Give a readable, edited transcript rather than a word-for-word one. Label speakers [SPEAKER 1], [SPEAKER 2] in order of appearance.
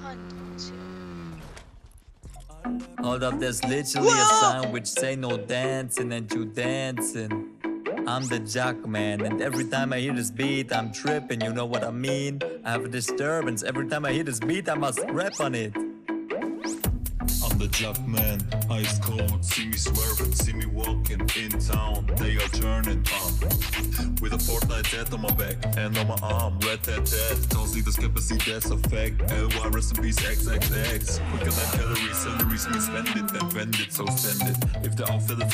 [SPEAKER 1] Hold up, there's literally a sign which say no dancing and you dancing. I'm the jock man, and every time I hear this beat, I'm tripping, you know what I mean? I have a disturbance, every time I hear this beat, I must rap on it.
[SPEAKER 2] I'm the jock man, ice cold. See me swerving, see me walking in town. They are turning up with a Fortnite tat on my back and on my arm. Red tat tat, don't see the skipper, see that's a fact. LY rest in peace, XXX. Quicker than calories, salaries, me spend it, then vend it, so send it. If the outfit is